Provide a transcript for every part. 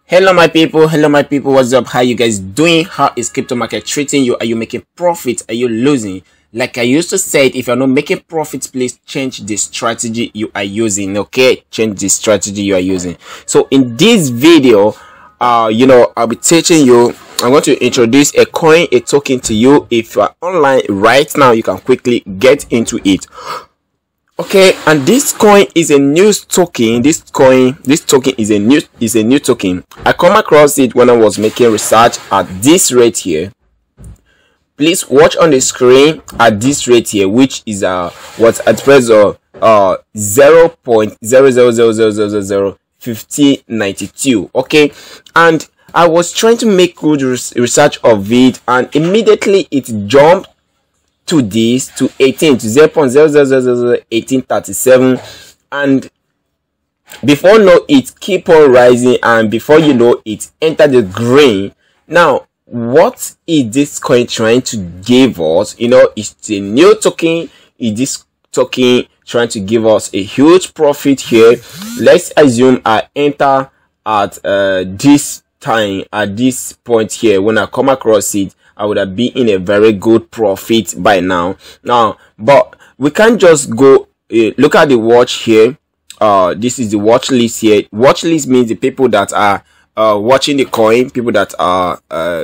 Hello my people, what's up? How you guys doing? How is crypto market treating you? Are you making profits? Are you losing? Like I used to say, if you're not making profits, please change the strategy you are using. Okay, change the strategy you are using. So in this video, I'll be teaching you. I'm going to introduce a coin, a token to you. If you are online right now, you can quickly get into it. Okay, and this coin is a new token. This token is a new token. I come across it when I was making research at this rate here. Please watch on the screen at this rate here, which is what's at present 0.000005092. Okay, and I was trying to make good research of it, and immediately it jumped to this to 0.0001837, and before know it keep on rising, and before you know it enter the green. Now what is this coin trying to give us? It's a new token. Is this token trying to give us a huge profit here? Let's assume I enter at this time, at this point here. When I come across it, I would have been in a very good profit by now. But we can't just go look at the watch here. This is the watch list here. Watch list means the people that are watching the coin, people that are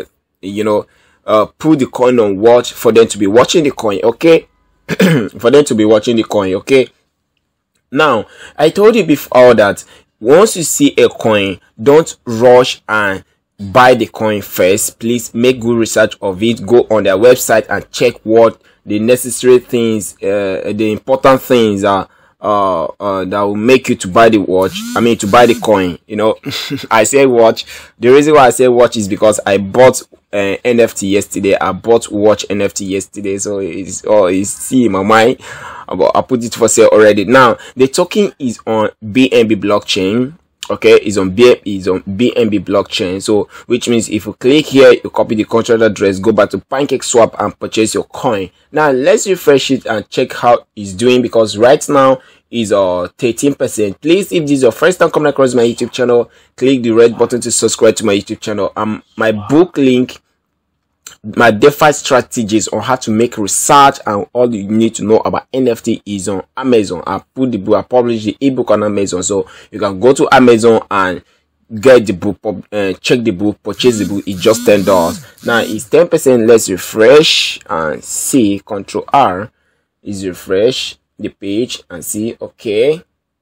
put the coin on watch for them to be watching the coin. Okay, for them to be watching the coin. Okay, now I told you before that once you see a coin, don't rush and buy the coin first. Please make good research of it. Go on their website and check what the necessary things, the important things are that will make you to buy the watch. I mean, to buy the coin. I say watch. The reason why I say watch is because I bought NFT yesterday. I bought watch NFT yesterday, so it's see in my mind. But I put it for sale already. Now the token is on BNB blockchain. Okay, is on BNB blockchain. So which means if you click here, you copy the contract address, go back to PancakeSwap and purchase your coin. Now let's refresh it and check how it's doing, because right now is 13%. Please, if this is your first time coming across my YouTube channel, click the red button to subscribe to my YouTube channel. My book link, my DeFi strategies on how to make research and all you need to know about NFT is on Amazon. I published the ebook on Amazon, so you can go to Amazon and get the book, check the book, purchase the book. It's just $10. Now it's 10%. Let's refresh and see. Control R is refresh the page and see. Okay,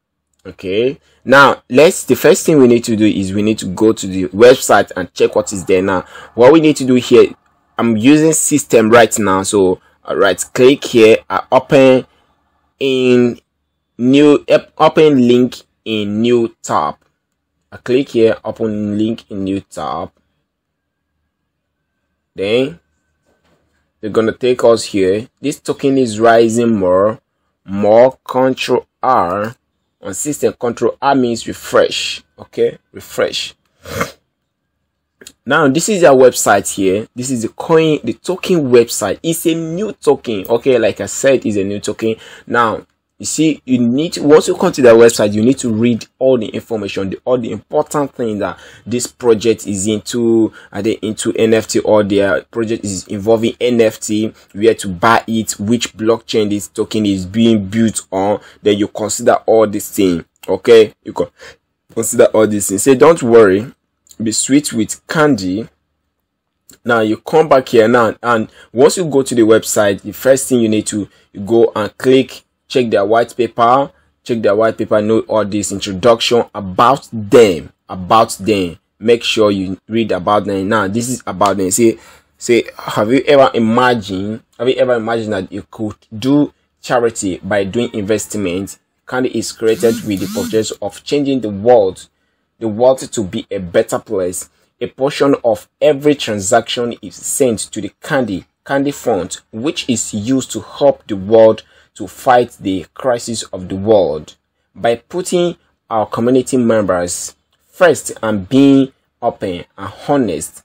now the first thing we need to do is we need to go to the website and check what is there. Now what we need to do here, I'm using system right now, so right click here, I open link in new tab. I click here, open link in new tab. Then they're gonna take us here. This token is rising more. Control R on system. Control R means refresh. Okay, refresh. Now this is our website here. This is the token website. It's a new token. Okay, like I said, it's a new token. Now you see, you need to, once you come to the website, you need to read all the information, all the important things that this project is into. Are they into NFT, or their project is involving NFT, where to buy it, which blockchain this token is being built on? Then you consider all these things. Okay, you can consider all these things. Say don't worry, be sweet with candy. Now you come back here now, and once you go to the website, the first thing you need to go and click, check their white paper, know all this introduction about them. Make sure you read about them. Now this is about them. Say have you ever imagined that you could do charity by doing investment? Candy is created with the purpose of changing the world to be a better place. A portion of every transaction is sent to the Candy Fund, which is used to help the world to fight the crisis of the world. By putting our community members first and being open and honest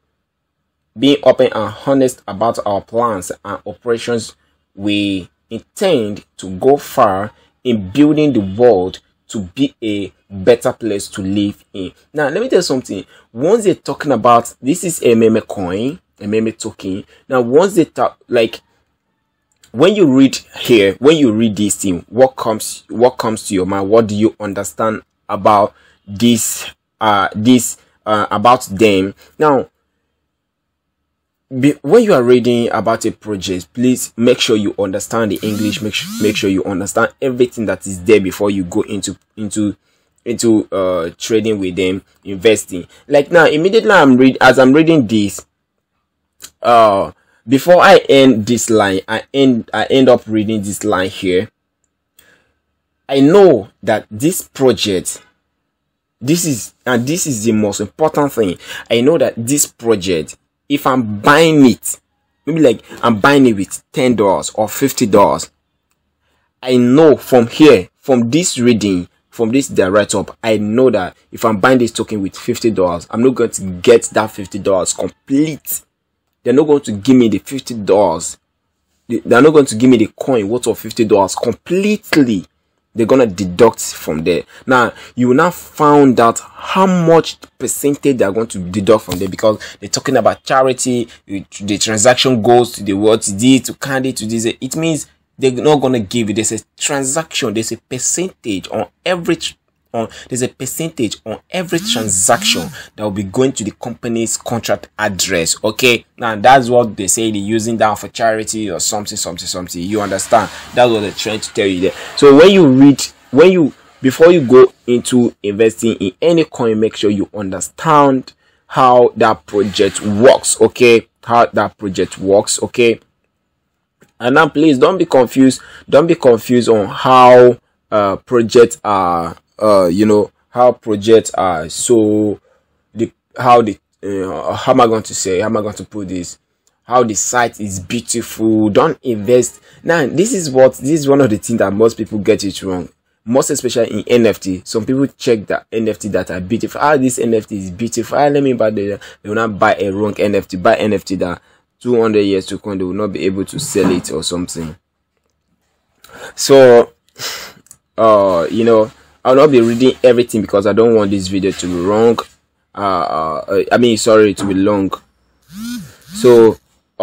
about our plans and operations, we intend to go far in building the world to be a better place to live in. Now let me tell you something. Once they're talking about this is a meme coin, a meme token. Now once they talk, like when you read here, when you read this thing, what comes to your mind? What do you understand about this about them? Now when you are reading about a project, please make sure you understand the English. Make sure you understand everything that is there before you go into trading with them, investing. Like now, immediately I'm reading this, before I end this line, I end up reading this line here. I know that this project, this is the most important thing. I know that this project, if I'm buying it, maybe like I'm buying it with $10 or $50, I know from here, from this reading, from this direct up, I know that if I'm buying this token with $50, I'm not going to get that $50 complete. They're not going to give me the $50. They're not going to give me the coin worth of $50 completely. They're gonna deduct from there. Now you will now find out how much percentage they're going to deduct from there, because they're talking about charity. The transaction goes to the what did to candy to this. It means they're not gonna give you. There's a transaction. There's a percentage on every there's a percentage on every transaction that will be going to the company's contract address. Okay, now that's what they say they're using that for charity or something. You understand? That's what they're trying to tell you there. So when you read, before you go into investing in any coin, make sure you understand how that project works. Okay, how that project works. Okay, and now please don't be confused. Don't be confused on how projects are. How projects are. So how am I going to put this? How the site is beautiful. Don't invest. Now this is one of the things that most people get it wrong, most especially in NFT. Some people check that NFT that are beautiful. This NFT is beautiful. Let me buy they will not buy a wrong NFT. Buy NFT that 200 years to come they will not be able to sell it or something. So I'll not be reading everything because I don't want this video to be wrong. To be long. So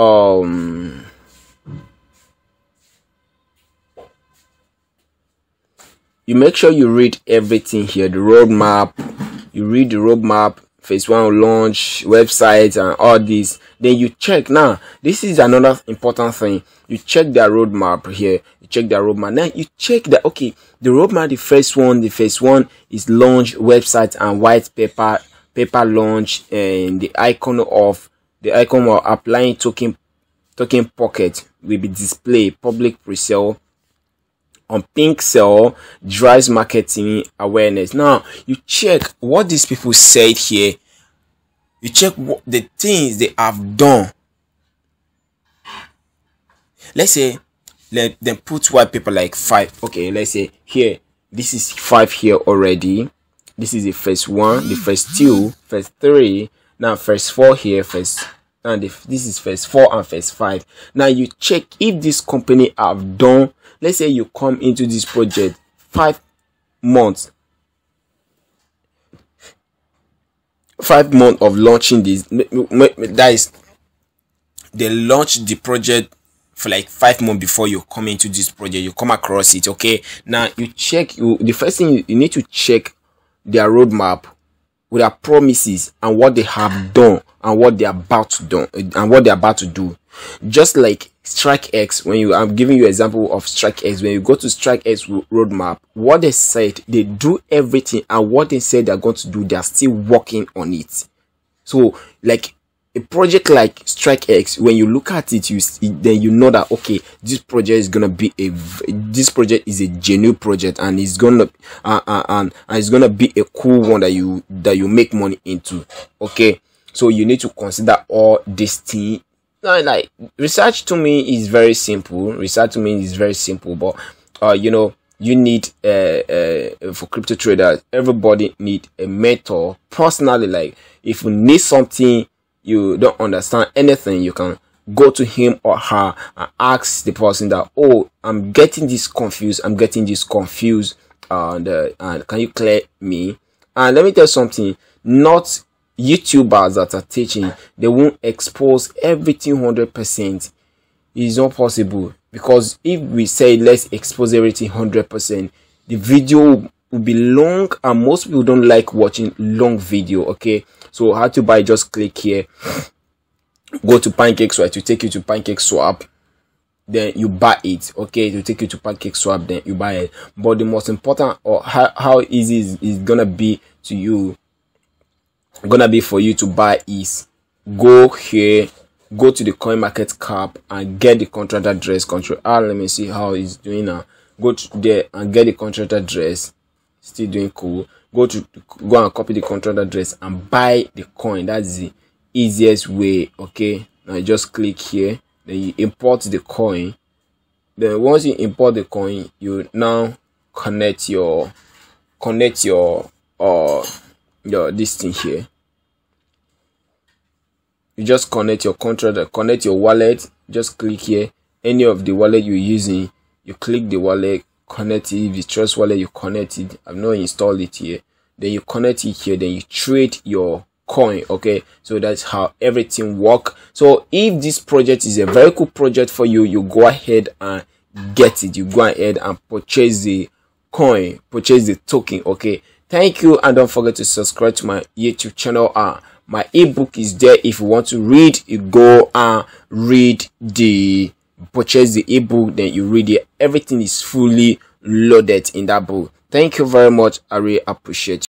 you make sure you read everything here, the roadmap. You read the roadmap, phase 1 launch, websites, and all this. Then you check. Now this is another important thing. You check their roadmap here. You check their roadmap. Now you check that the roadmap, the phase one is launch, website, and white paper launch, and the icon of applying token pocket will be displayed. Public pre-sale on pink sale drives marketing awareness. Now you check what these people said here. You check what the things they have done. Let's say let them put white paper like 5. Okay, let's say here this is 5 here already. This is the first 1, the first 2, first 3. Now first 4 here, this is first 4 and first 5. Now you check if this company have done. Let's say you come into this project 5 months. 5 months of launching this. That is, they launched the project for like 5 months before you come into this project. You come across it. Okay, now you check. The first thing you need to check their roadmap with their promises and what they have done and what they're about to do. Just like StrikeX, when I'm giving you an example of StrikeX, when you go to StrikeX roadmap, what they said, they do everything, and what they said they're going to do, they're still working on it. So like a project like StrikeX, when you look at it, then you know that okay, this project is gonna be a genuine project, and it's gonna it's gonna be a cool one that you make money into. Okay, so you need to consider all these things. Like research to me is very simple. But you need for crypto traders, everybody need a mentor. Personally, like if you need something, you don't understand anything, you can go to him or her and ask the person that, oh, I'm getting this confused, can you clear me? And let me tell you something, not YouTubers that are teaching, they won't expose everything 100%. It's not possible, because if we say let's expose everything 100%, the video will be long, and most people don't like watching long video. Okay, so how to buy? Just click here, go to PancakeSwap to take you to PancakeSwap, then you buy it. Okay, to take you to PancakeSwap, then you buy it. But the most important, or how easy is gonna be to you, gonna be for you to buy, is go here, go to the coin market cap and get the contract address. Let me see how it's doing now. Go to there and get the contract address. Still doing cool. Go and copy the contract address and buy the coin. That's the easiest way. Okay, now you just click here, then you import the coin. Then once you import the coin, you now connect your this thing here. You just connect your contract, connect your wallet. Just click here, any of the wallet you're using, you click the wallet, connect it. If you trust wallet, you connect it. I've not installed it here. Then you connect it here, then you trade your coin. Okay, so that's how everything work. So if this project is a very cool project for you, you go ahead and get it. You go ahead and purchase the coin, purchase the token. Okay, thank you, and don't forget to subscribe to my YouTube channel. My ebook is there. If you want to read, you go and purchase the ebook, then you read it. Everything is fully loaded in that book. Thank you very much. I really appreciate you.